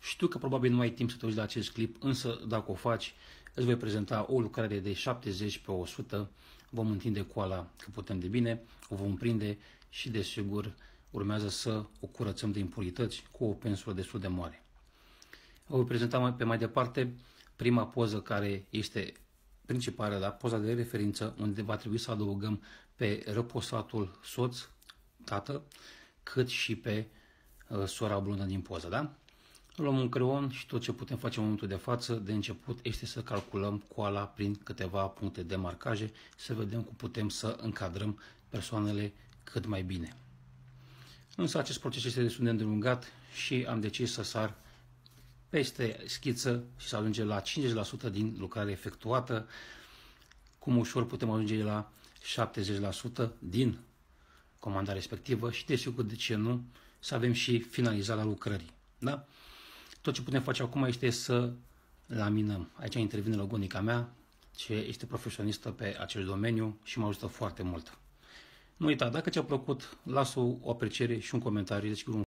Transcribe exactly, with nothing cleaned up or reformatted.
Știu că probabil nu ai timp să te uiți la acest clip, însă dacă o faci, îți voi prezenta o lucrare de șaptezeci pe o sută, vom întinde coala cât putem de bine, o vom prinde și desigur urmează să o curățăm de impurități cu o pensulă destul de mare. Vă voi prezenta mai, pe mai departe prima poză care este principală, da? Poza de referință, unde va trebui să adăugăm pe răposatul soț, tată, cât și pe uh, sora blondă din poză, da? Luăm un creion și tot ce putem face în momentul de față, de început, este să calculăm coala prin câteva puncte de marcaje, să vedem cum putem să încadrăm persoanele cât mai bine. Însă acest proces este destul de îndelungat și am decis să sar peste schiță și să ajungem la cincizeci la sută din lucrare efectuată. Cum ușor putem ajunge la șaptezeci la sută din comanda respectivă și desigur, de ce nu, să avem și finalizarea lucrării. Da? Tot ce putem face acum este să laminăm. Aici intervine logonica mea, ce este profesionistă pe acel domeniu și mă ajută foarte mult. Nu uita, dacă ți-a plăcut, lasă o apreciere și un comentariu, deci un